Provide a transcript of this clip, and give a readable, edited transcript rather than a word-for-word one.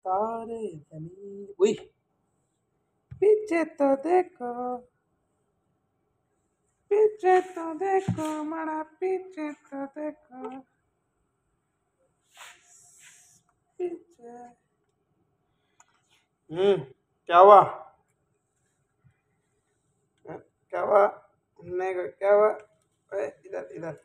तारे जमीन। उई, पीछे तो देखो, पीछे तो देखो मारा, पीछे तो देखो पीछे। क्या हुआ? क्या हुआ? नहीं क्या हुआ? इधर इधर।